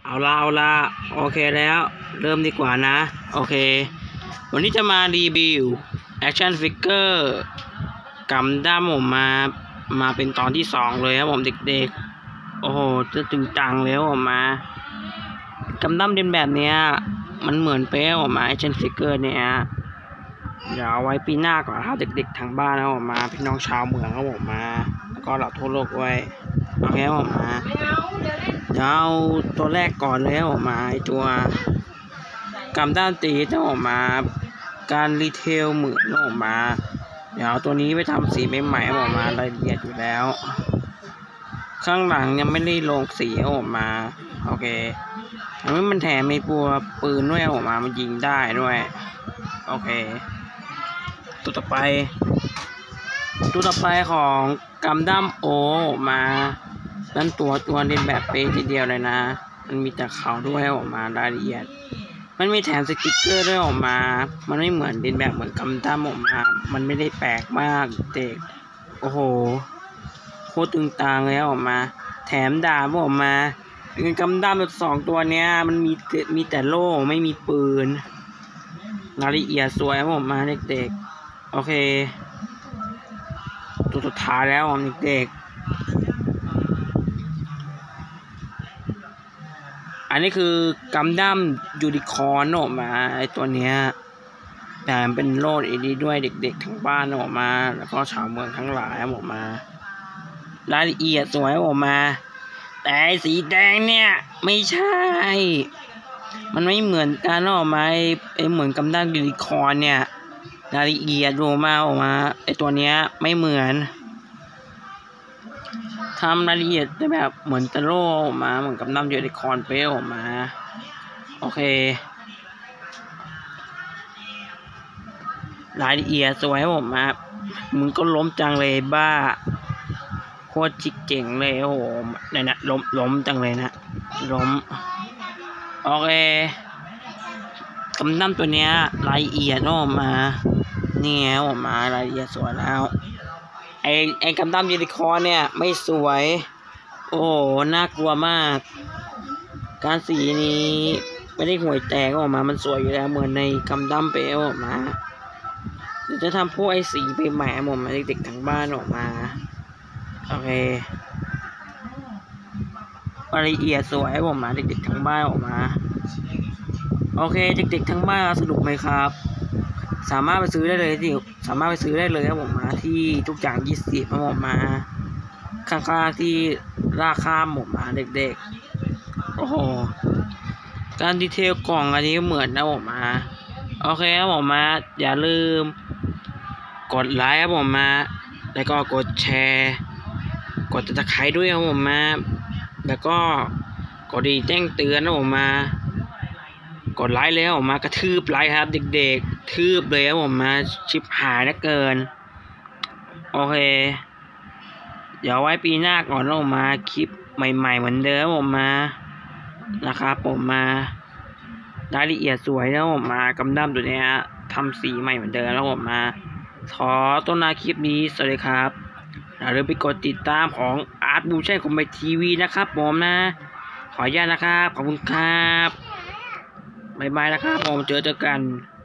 เอาละโอเคแล้วเริ่มดีกว่านะโอเควันนี้จะมารีวิวแอคชั่นฟิกเกอร์กัมดั้มผมมาเป็นตอนที่2เลยครับผมเด็กๆโอ้โหจะตึงจังแล้วผมมากัมดั้มเป็นแบบเนี้ยมันเหมือนเป๊ะผมมาแอคชั่นฟิกเกอร์เนี่ยเดี๋ยวเอาไว้ปีหน้าก่อนครับเด็กๆทางบ้านนะผมมาพี่น้องชาวเมืองครับผมมาแล้วก็เหล่าทั่วโลกไว้โอเคผมมาเดี๋ยวเอาตัวแรกก่อนเลยออกมาไอตัวกัมดั้มตีจะออกมาการรีเทลเหมือนออกมาเดี๋ยวเอาตัวนี้ไปทำสีใหม่ๆออกมารายละเอียดอยู่แล้วข้างหลังยังไม่ได้ลงสีออกมาโอเคอันนี้มันแถมมีตัวปืนด้วยออกมามันยิงได้ด้วยโอเคตัวต่อไปของกัมดั้มโอมานั่นตัวเล่นแบบเป๊ะทีเดียวเลยนะมันมีแต่เขาด้วยออกมารายละเอียดมันมีแถมสติ๊กเกอร์ด้วยออกมามันไม่เหมือนเล่นแบบเหมือนกัมดั้มออกมามันไม่ได้แปลกมากเด็กโอ้โหโคตรตึงตางเลยออกมาแถมดาบออกมากัมดั้ม2ตัวเนี้ยมันมีแต่โล่ไม่มีปืนรายละเอียดสวยออกมาเด็กๆโอเคตัวสุดท้ายแล้วเด็กอันนี้คือกัมดั้มยูนิคอร์นออกมาไอตัวเนี้ยแต่เป็นโลดอีดีด้วยเด็กๆทั้งบ้านออกมาแล้วก็ชาวเมืองทั้งหลายออกมารายละเอียดสวยออกมาแต่สีแดงเนี่ยไม่ใช่มันไม่เหมือนกันออกมาไอเหมือนกัมดั้มยูนิคอร์นเนี่ยรายละเอียดออกมาไอตัวเนี้ยไม่เหมือนทำรายละเอียดได้แบบเหมือนตะโล่ออกมาเหมือนกับน้ำยูนิคอร์นเป๊ะออกมาโอเครายละเอียดสวยออกมามึงก็ล้มจังเลยบ้าโคตรจิกเจ๋งเลยโอ้โหเนี่ยนะล้มจังเลยนะล้มโอเคกำน้ำตัวเนี้ยรายละเอียดออกมาเนี่ยออกมารายละเอียดสวยแล้วไอ้กัมดั้มยูนิคอร์นเนี่ยไม่สวยโอ้น่ากลัวมากการสีนี้ไม่ได้ห่วยแตกออกมามันสวยอยู่แล้วเหมือนในกัมดั้มเป๊ะออกมาเดี๋ยวจะทำพวกไอ้สีไปแหมหมดมาเด็กๆทางบ้านออกมาโอเครายละเอียดสวยออกมาเด็กๆทางบ้านออกมาโอเคเด็กๆทางบ้านสนุกไหมครับสามารถไปซื้อได้เลยครับผมมาที่ทุกอย่าง20ครับผมมาข้างๆที่ราคาหมดมาเด็กๆโอ้โหการดีเทลกล่องอันนี้เหมือนนะผมมาโอเคครับผมมาอย่าลืมกดไลค์ครับผมมาแล้วก็กดแชร์กดติดตามด้วยครับผมมาแล้วก็กดแจ้งเตือนนะผมมากดไลค์แล้วมากระทืบไลค์ครับเด็กๆทืบเลยครับผมมาชิบหายนะเกินโอเคเดี๋ยวไว้ปีหน้าก่อนเรามาคลิปใหม่ๆเหมือนเดิมผมมานะครับผมมารายละเอียดสวยแล้วผมมากัมดั้มตัวนี้ทำสีใหม่เหมือนเดิมแล้วผมมาขอต้นนาคลิปนี้สวัสดีครับอย่าลืมไปกดติดตามของอาร์ตบูเช่คอมเมดี้ทีวีนะครับผมนะขออนุญาตนะครับขอบคุณครับบ๊ายบายนะครับผมเจอกัน